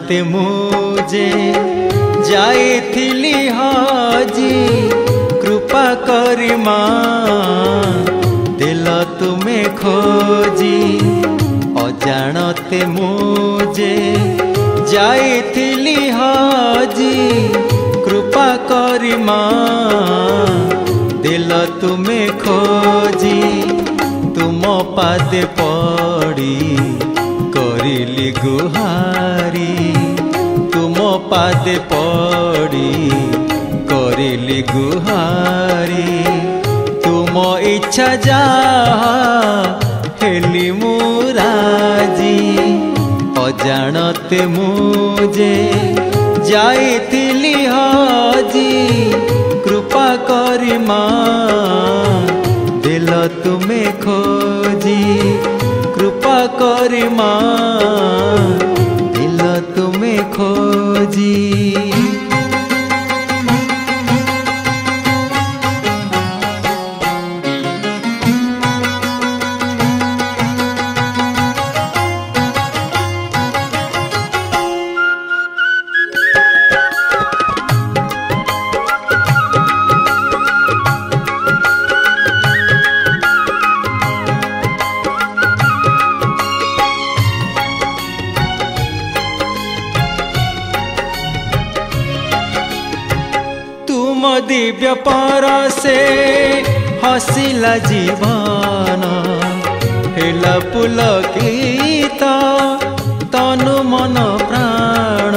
अजाणते मुझे जाइथिली हजी कृपा करी माँ दिल तुम्हें खोजी। अजाणते मुझे जाइथिली हजी कृपा करी माँ दिल तुम्हें खोजी। तुम पादे पड़ी करिली गुहारी तुम पादे पड़ी करिली गुहारी। तुम इच्छा जा हेली मुराजी। अजाणते मुझे जाइथिली हजी कृपा करी माँ दिल तुम्हें खोजी। कृपा करी माँ दिल तुम्हें खोजी। दिव्य परसे हसिला जीवन हेला पुलकित तनु मन प्राण।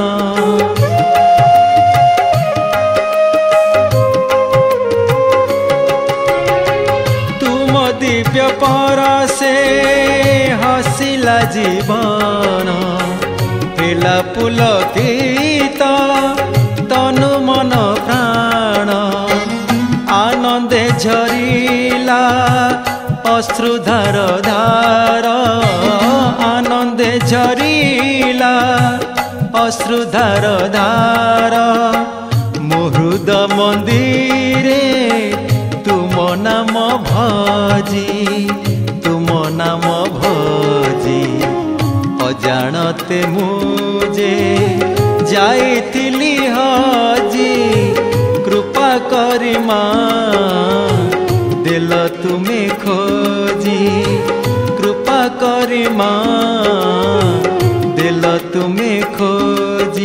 तुम दिव्य परसे हसिला जीवन हेला पुलकित तनु मन प्राण। आनंदे झरिला अश्रुधार धार आनंदे झरिला अश्रुधार धार। मुहृद मंदिरे तुम नाम भजी तुम नाम भजी। अजाणते मुझे जाइथिली हजी कृपा करी माँ दिल तुम्हें खोजी। कृपा करी माँ दिल तुम्हें खोजी।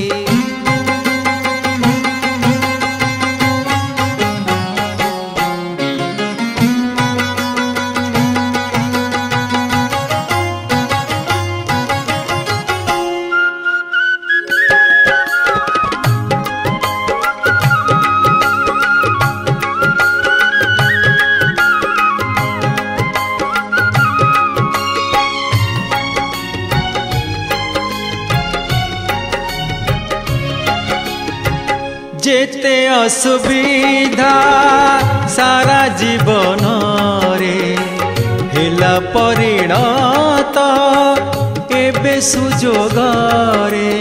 जेते असुविधा सारा जीवन रे हेला परिणत एबे सुजोग रे।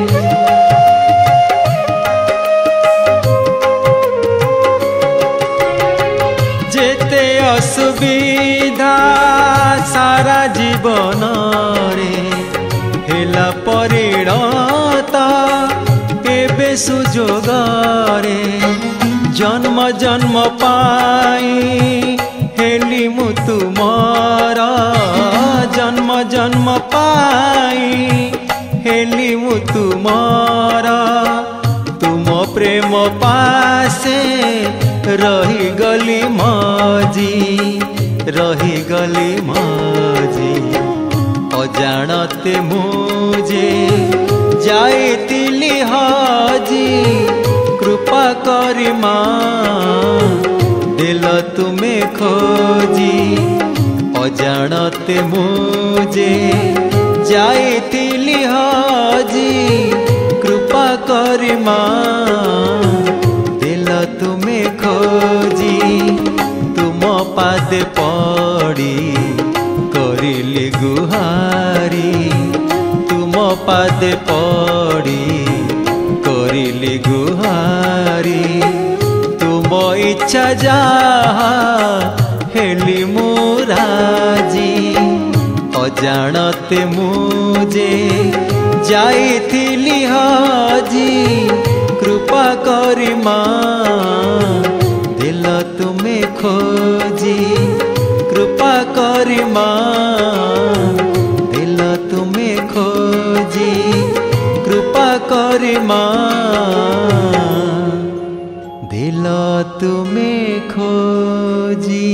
जेते असुविधा सारा जीवन रे हेला परिणत एबे सुजोग रे। जन्म जन्म पाई हेली मु तुमर जन्म जन्म पाई हेली मु तुमर। तुम प्रेम पासे रही गली मजी रही गली मजी। अजाणते मुझे जाइथिली हजी कृपा करी माँ दिल तुम्हें खोजी। अजाणते मुझे जाइथिली हजी कृपा करी माँ दिल तुम्हें खोजी। तुम पादे पड़ी करिली गुहारी तुम पादे पड़ी करिली गुहारी। तुम इच्छा जा हेली मुराजी। अजाणते मुझे जाइथिली हजी कृपा करी माँ दिल तुमे खोजी कृपा करी माँ दिल तुमे खोजी कृपा करी माँ दिल तुमे खोजी।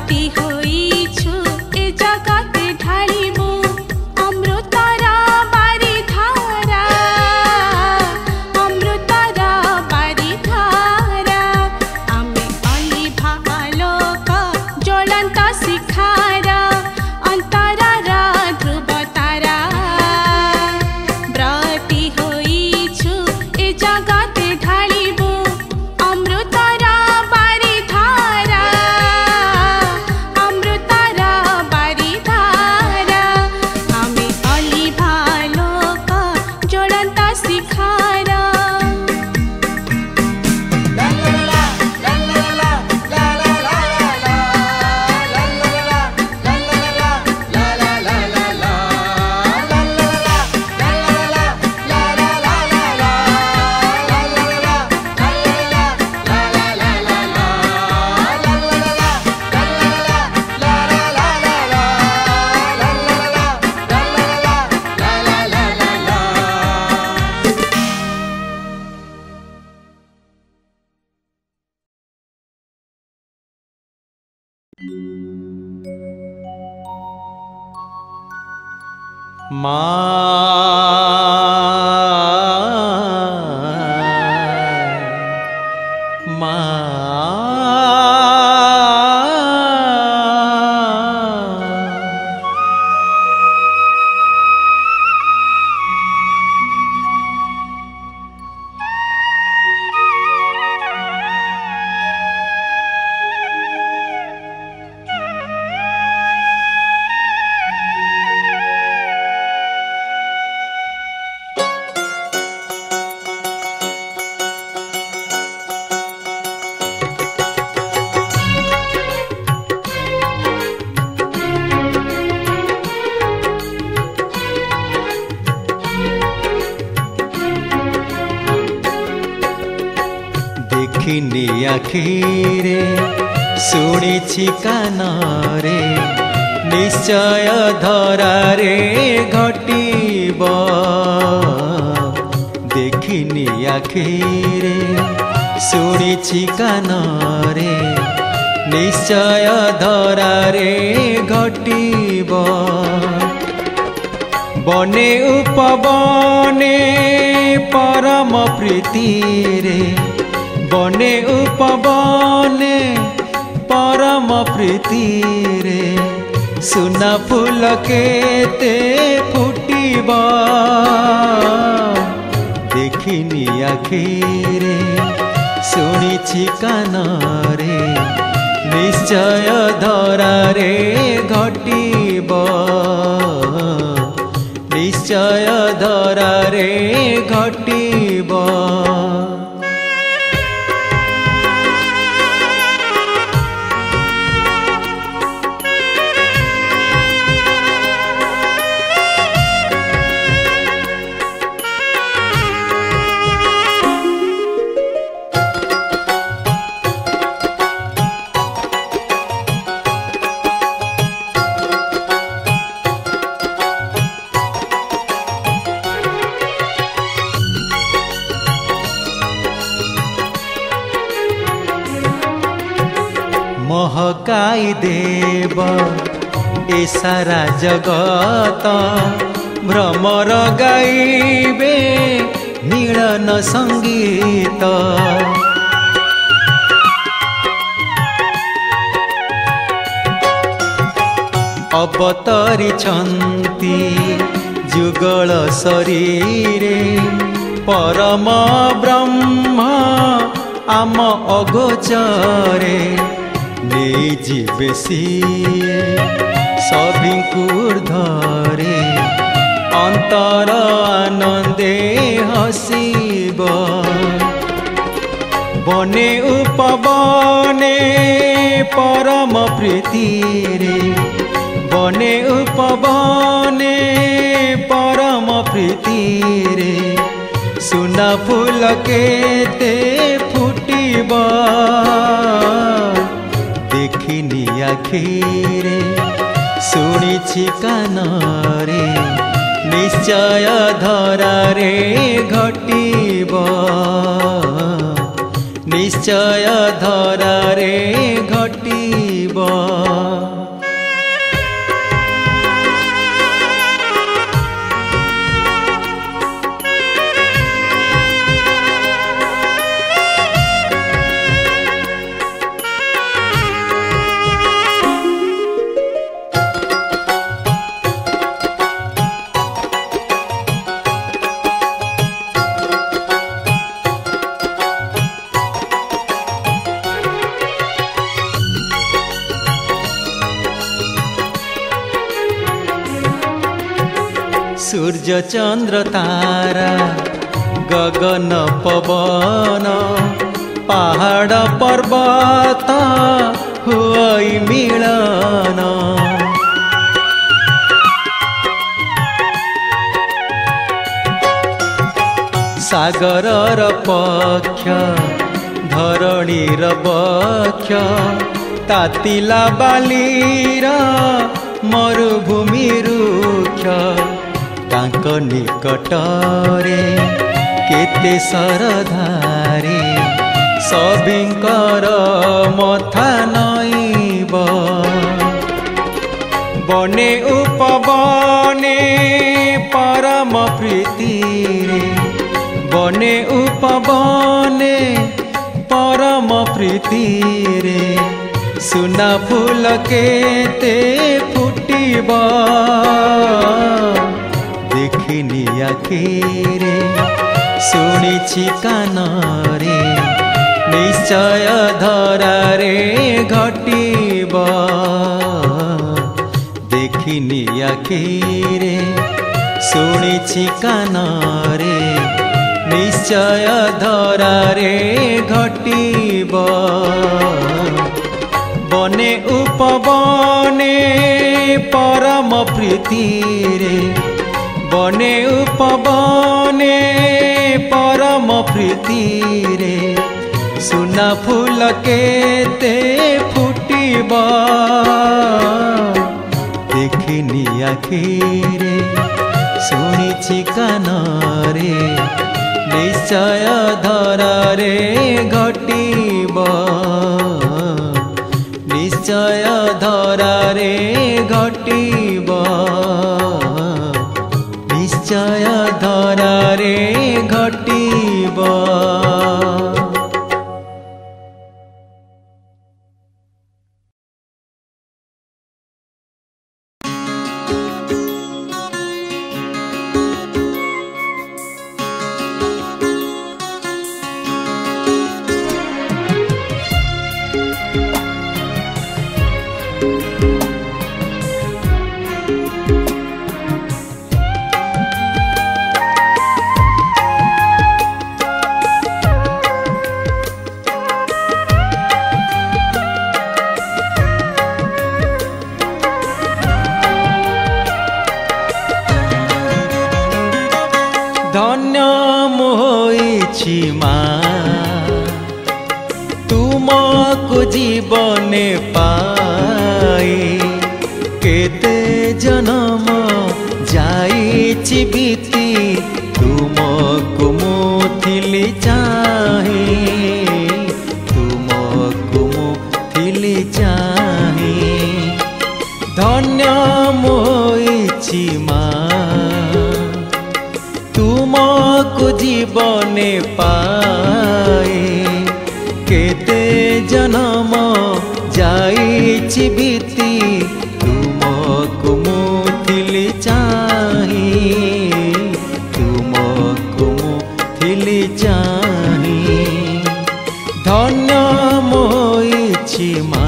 ब्रती होइछु ए जगते ढालिबु अमृतर बारिधारा अमृतर बारिधारा आमे अलिभा आलोक ज्वलन्त शिखार अन्तरर ध्रुव तारा ब्रती होइछु ए जगते ढालिबु अमृतर बारिधारा अमृतर बारिधारा आमे अलिभा आलोक ज्वलन्त शिखार देखिनी आखिरे शुणिछि कानरे निश्चय धरारे घटिब देखिनी आखिरे शुणिछि कानरे निश्चय धरारे घटिब बने उपबने परम प्रीतिरे बने उपबने परम प्रीतिरे सुना फूल केते फुटिब देखिनी आखिरे शुणिछि कानरे निश्चय धरारे घटिब निश्चय धरारे घटिब महकाई देव ए सारा जगत भ्रमर गाइबे मिलन संगीत अवतरिछन्ति जुगल शरीरे परम ब्रह्म आम अगोचरे नहीं जीवे सिए सभिंकुर्धरे अंतर आनंदे हसीब बने उपबने परम प्रीतिरे बने उपबने परम प्रीतिरे सुना फूल केते फुटिब देखिनी आखिरे शुणिछि कानरे निश्चय धरारे घटिब निश्चय धरारे घटिब सूर्य चंद्र तारा गगन पवन पहाड़ पर्वत हुई मिलन सागरर पक्ष धरणीर बक्ष तातिला बालीर मरुभूमि रुक्ष तांक निकटरे केते सरधारे सबिंकर मथा नईब बने उपबने परम प्रीति रे बने उपबने परम प्रीति रे सुना फूल केते फुटिब देखिनी आखिरे शुणिछि कानरे निश्चय धरारे घटिब देखिनी आखिरे शुणिछि कानरे निश्चय धरारे घटिब बने उपबने परम प्रीति रे बने उपबने परम प्रीति रे सुना फूल केते फुटिब देखिनी आखिरे शुणिछि कानरे निश्चय धरारे घटिब निश्चय धरारे घटिब निश्चय धरारे घटिब। धन्य मोहिछि माँ तुमको जीवने पाई केते जन्म जाइछि बीती तुमको मुथिली चाही तुमको मुथिली चाही धन्य मोहिछि माँ तुमको जीवने पाए केते जन्म जाइछि बीती तुमको मुथिली चाही तुमको मुथिली चाही धन्य मोहिछि माँ।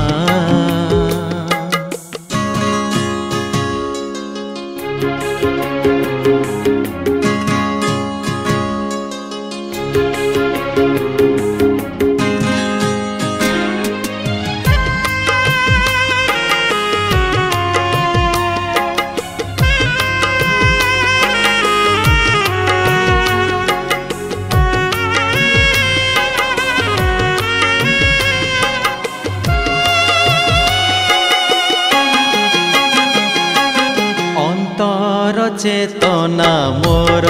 चेतना मोर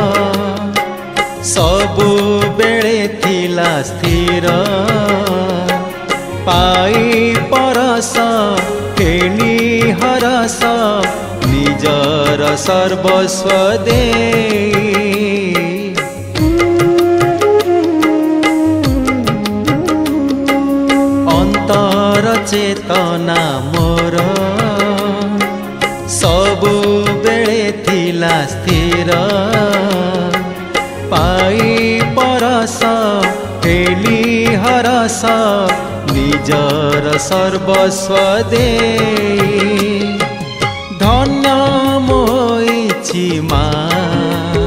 सबु बेले थिला स्थिर पाई परस सर्वस्व दे अंतर चेतना मोर सबु बेले थिला स्थिर पाई परस फेली हरस निजर सर्वस्व दे धन्य मोइछि माँ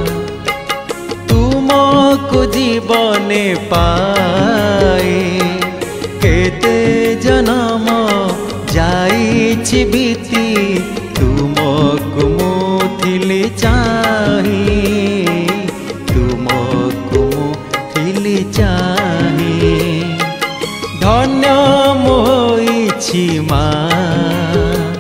तुमको जीवने पाए केते जन्म जाइछि बीती तुमको मुथिली चाही तुमको मुथिली चाही धन्य मोइछि माँ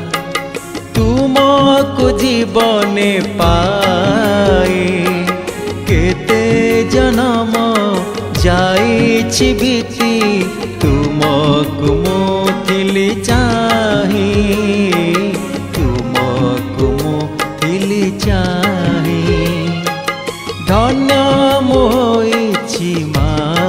तुमको जीवने पाए केते जन्म जाइछि बीती तुमको मुथिली चाही तुमको मुथिली चाही धन्य मोइछि माँ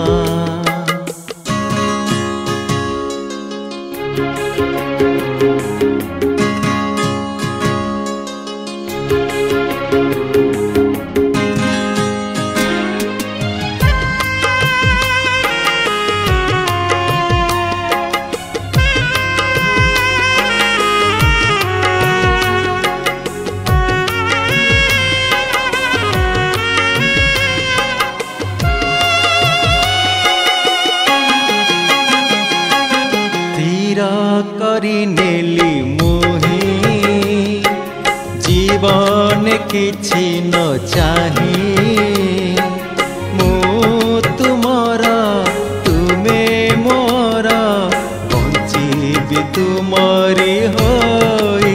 करी नेली मोहि जीवन किछि न चाही मु तुमर तुमे मोर बंचीबी तुमरी होई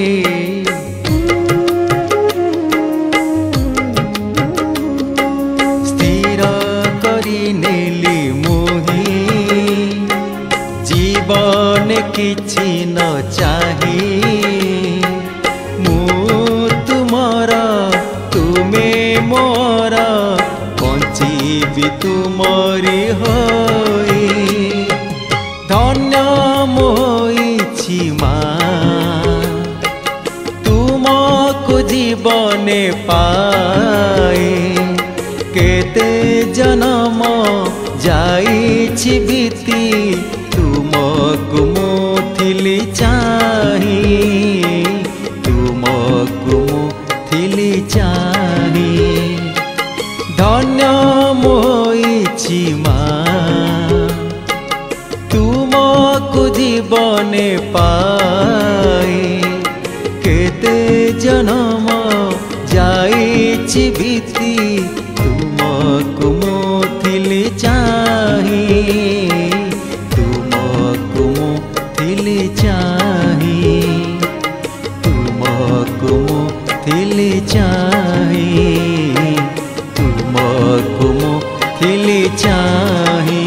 स्थिर करी नेली मोहि जीवन किछि न चाही मु तुमर तुमे मोर बंचीबी तुमरी होई धन्य मोइछि माँ तुमको जीवने पाए केते जन्म जाइछि बीती तुमको मुथिली चाही तुमको मुथिली चाही धन्य मोइछि माँ तुमको जीवने पाए केते जन्म जाइछि बीती तुमको मुथिली चाही तुमको मुथिली चाही तुमको मुथिली चाही तुमको मुथिली चाही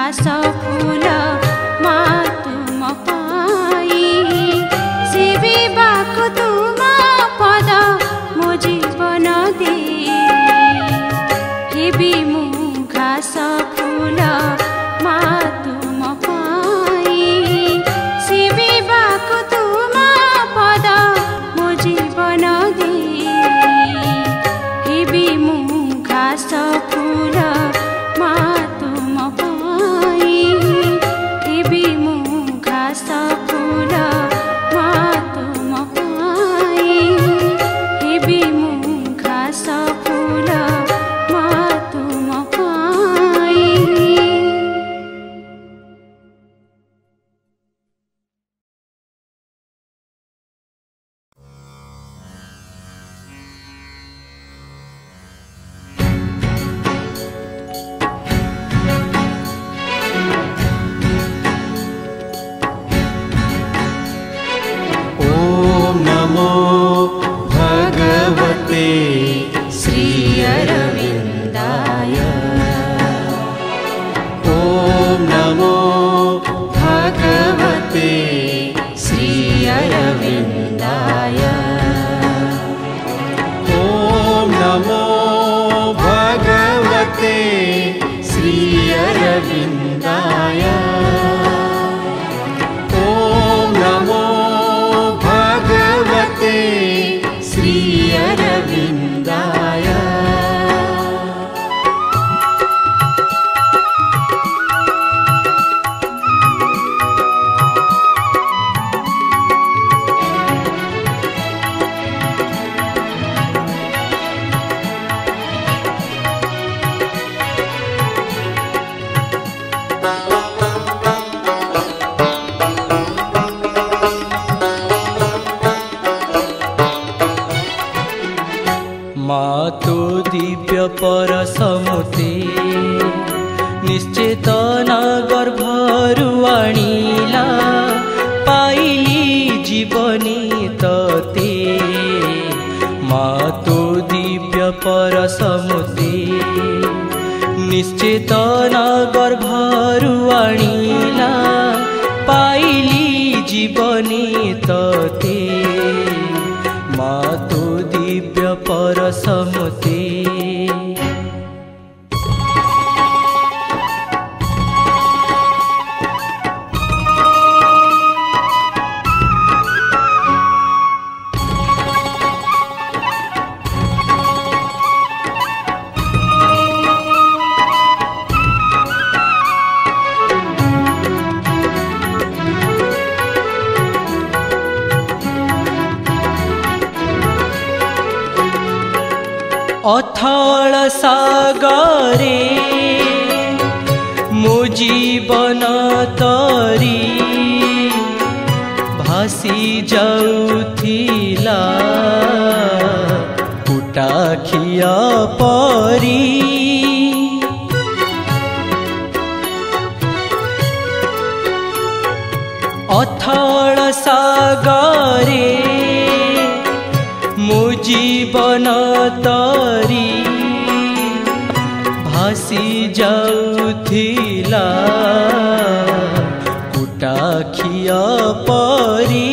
घास फूल मा तुम पाई सेविबाको तुम पद मो जीवन दे हेबी मु घास फूल मा तुम पाई सेविबाको तुम पद मो जीवन दे हेबी मु घास फूल मा तुम पाई हेबी मु घास फूल मा तुम पाई हेबी मु घास फूल मा तुम पाई। ॐ नमो भगवते श्री अरविन्दाय ॐ नमो भगवते श्री अरविन्दाय ॐ नमो भगवते श्री अरविन्दाय ॐ नमो भगवते श्री अरविन्दाय। मातो दिव्य परसमुते निश्चेतन गर्भरु आणिला पाइली जीवनी तते मातो दिव्य परसमुते निश्चेतन गर्भरु आणिला पाइली जीवनी तते मातो दिव्य परसमुते। अथल सागरे मो जीवन तरी भासी जाउथिला कुटाखिया परी अथल सागरे मो जीवन तरी भासी जाउथिला कुटाखिया परी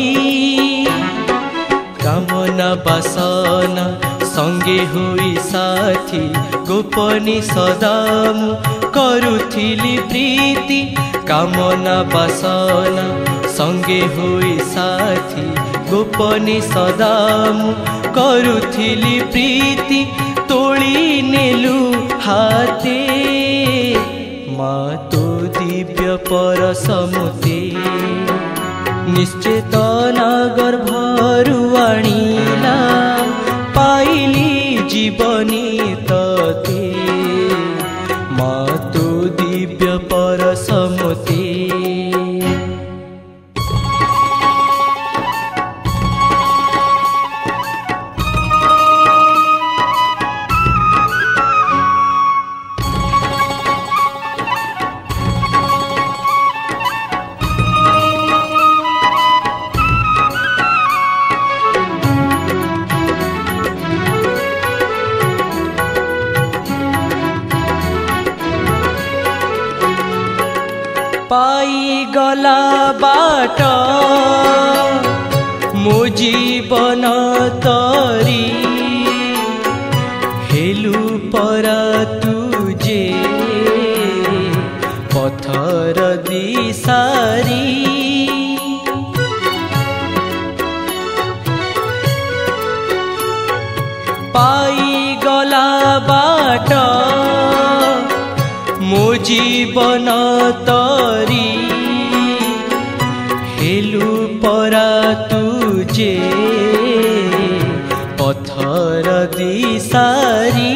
कामना बासना संगे होई साथी गोपनी सदाम करुथिली प्रीति कामना बासना संगे होई साथी गोपनी सदाम करुथिली प्रीति तोली नेलु हाते मातो दिव्य परसमुते निश्चेतन गर्भरु आणिला पाइली जीवनी तते मातो दिव्य परसमुते। पाइगला बाट मो जीवन तरी हेलु परा तुझे पथर दिसारी पाइगला बाट मो जीवन तरी हेलु परा तुझे पथर दिसारी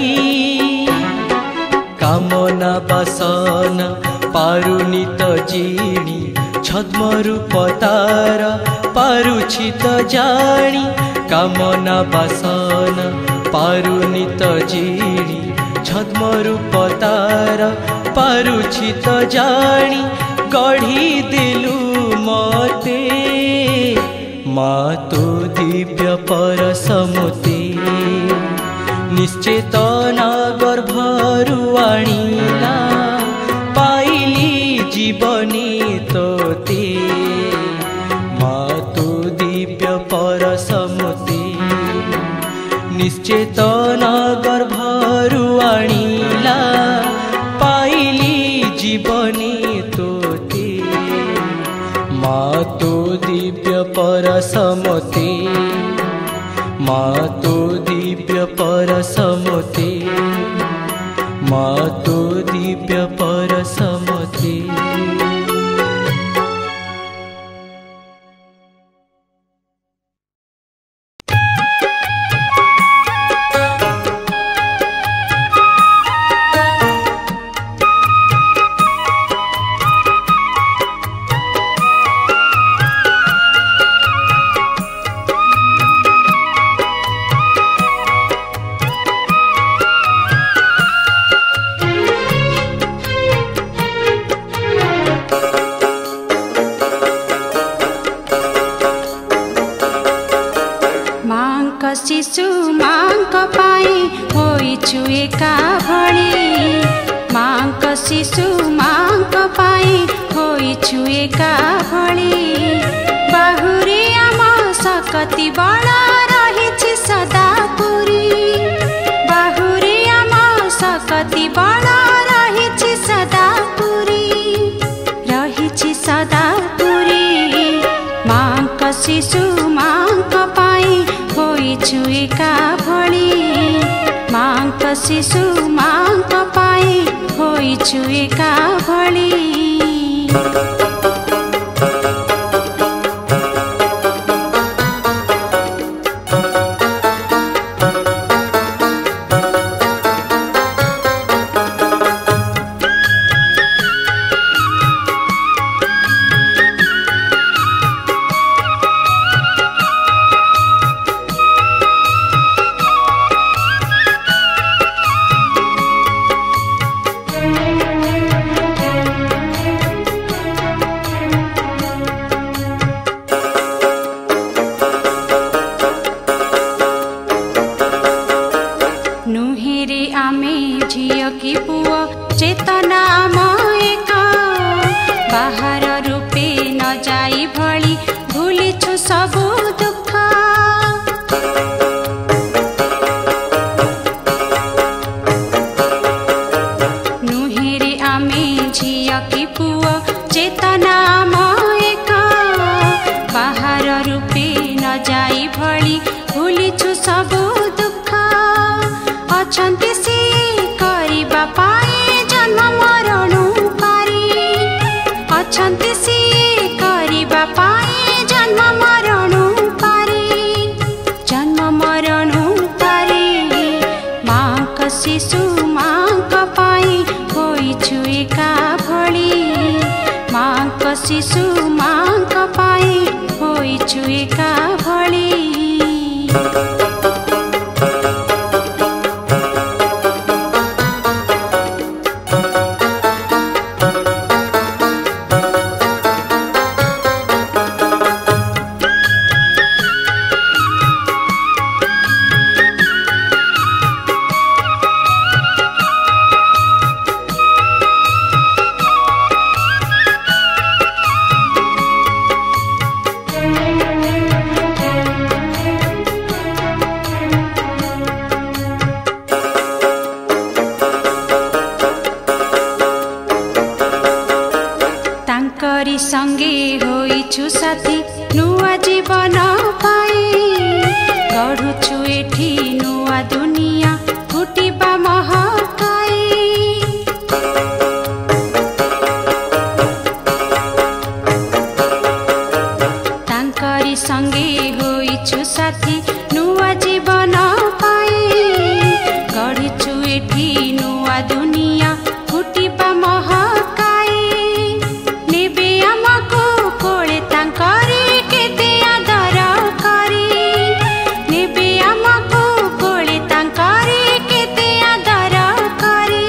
कामना बासना पारुनी त जीणी छद्म रूप तार पारुछि त जानी कामना बासना पारुनी त जीणी छद्म रूप तार पारुछि त जानी गढ़ी दिलु मते मातो दिव्य परसमते निश्चेतना गर्भरु आनिला पाइली जीवनी तोते मातो दिव्य परसमते निश्चेतना गर्भरु आनिला पाइली जीवनी तोते मातो दिव्य परसमते मातो दिव्य परसमते मातो दिव्य परसमते शिशु मांक पाई होइछु एका भଳି मांक शिशु मांक पाई होइछु एका भଳି बाहुरी आम सकति बळ रहिछि सदा पुरी बाहुरी आम सकति बळ रहिछि सदा पुरी मांक शिशु मांक पाई होइछु एका भଳି मांक शिशु मांक पाई होइछु एका भଳି शिशु मांक पाई होइछु एका भଳି ତାଙ୍କରି ସଙ୍ଗେ ହୋଇଛୁ ସାଥୀ ନୂଆ ଜୀବନ ପାଇଁ ଗଢ଼ୁଛୁ ଏଠି ନୂଆ ଦୁନିଆ ଫୁଟିବା ମହକାଇ ତାଙ୍କରି ସଙ୍ଗେ ହୋଇଛୁ ସାଥୀ ନୂଆ ଜୀବନ ପାଇଁ ଗଢ଼ିଛୁ ଏଠି ନୂଆ ଦୁନିଆ ଫୁଟିବା ମହକାଇ ନେବେ ଆମକୁ କୋଳେ ତାଙ୍କରି କେତେ ଆଦର କରି ନେବେ ଆମକୁ କୋଳେ ତାଙ୍କରି କେତେ ଆଦର କରି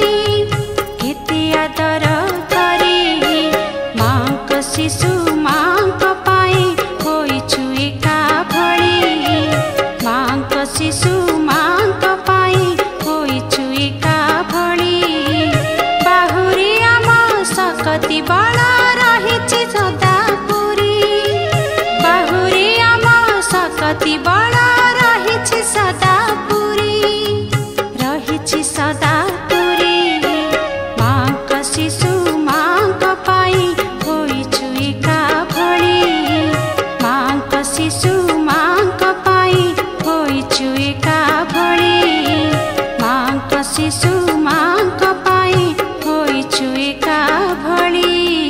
ମାଙ୍କ ଶିଶୁ ମାଙ୍କ ପାଇଁ ହୋଇଛୁ ଏକା ଭଳି ମାଙ୍କ ଶିଶୁ ମାଙ୍କ ପାଇଁ ହୋଇଛୁ ଏକା ଭଳି ବାହୁରି ଆମ ଶକତି ବଳ ରହିଛି ସଦା ପୁରୀ ବାହୁରି ଆମ ଶକତି ବଳ ରହିଛି ସଦା ପୁରୀ ରହିଛି ସଦା ପୁରୀ ମାଙ୍କ ଶିଶୁ ମାଙ୍କ ପାଇଁ ହୋଇଛୁ ଏକା ଭଳି ମାଙ୍କ ଶିଶୁ ମାଙ୍କ ପାଇଁ ହୋଇଛୁ ଏକା ଭଳି ମାଙ୍କ ଶିଶୁ ମାଙ୍କ ପାଇଁ ହୋଇଛୁ ଏକା ଭଳି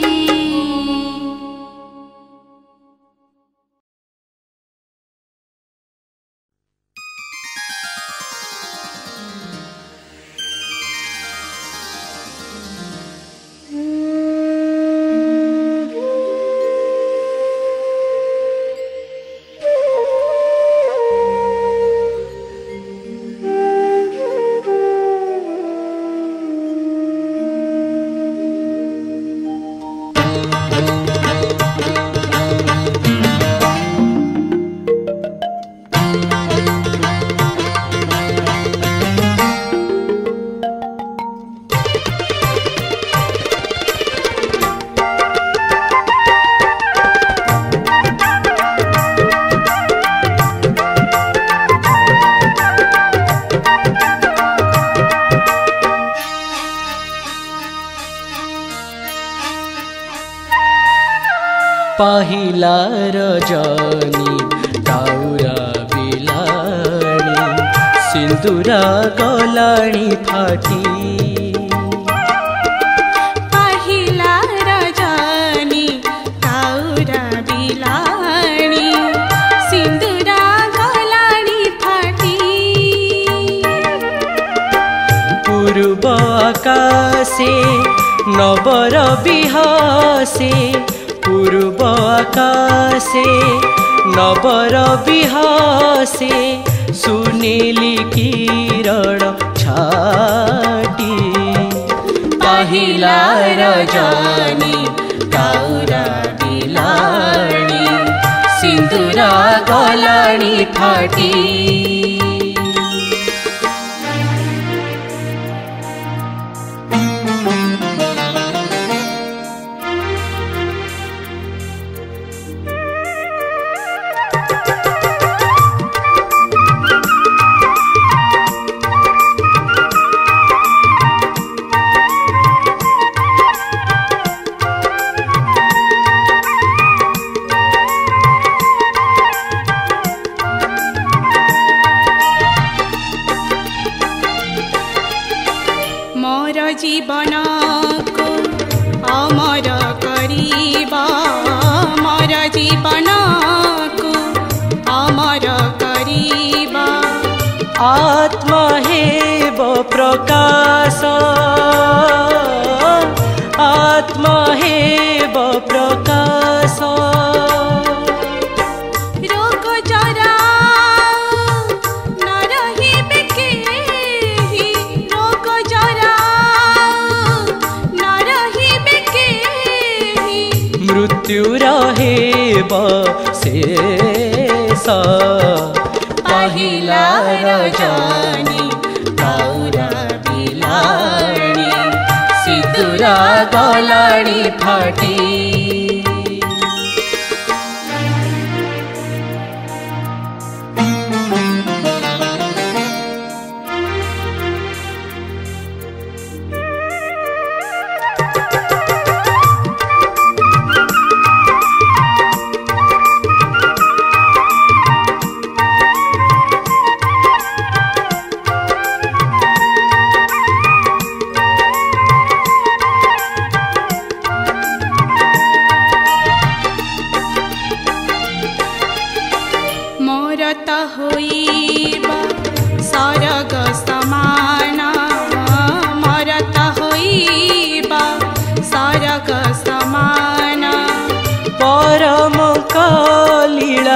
पहिला रजनी दाउरा बिलाणी सिंदूरा गलाणी फाटी पहिला रजनी दाउरा बिलाणी सिंदूरा गलाणी फाटी पूर्व आकाशे नबर बिहासे पूर्व आकाशे नबर बिहासे सुनीली किरण छाटी पहिला रजनी दाउरा बिलाणी सिंदूरा गलाणी फाटी जीवन को अमर करिबा मोर जीवन को अमर करिबा आत्मा हेब प्रकाश आत्मा हेब प्रकाश रोग जरा न रहिबे केहि रोग जरा न रहिबे केहि मृत्यु रहेब शेष पहिला रजनी दाउरा बिलाणी सिंदूरा गलाणी फाटी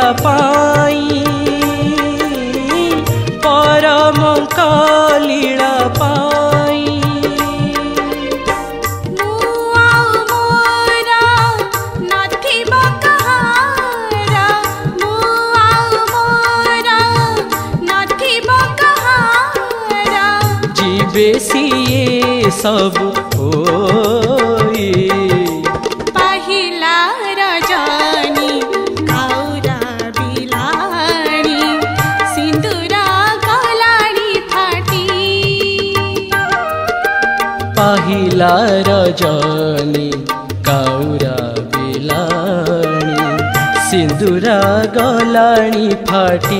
पाई परम लीला पाई बेसिए सब होई पहिला रजनी काउरा बिलाणी सिंदूरा गलाणी फाटी पहिला रजनी काउरा बिलाणी सिंदूरा गलाणी फाटी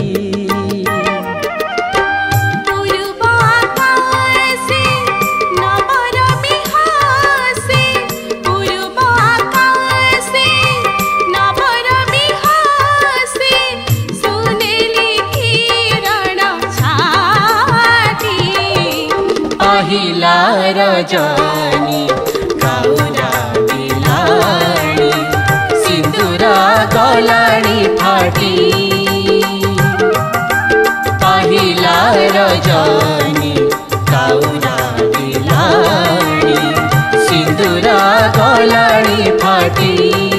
पहिला रजनी काउरा बिलाणी सिंदूरा गलाणी फाटी पहिला रजनी काउरा बिलाणी सिंदूरा गलाणी फाटी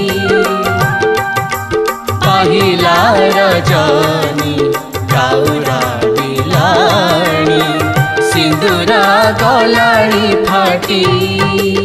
पहिला रजनी काउरा बिलाणी सिंदूरा गलाणी फाटी।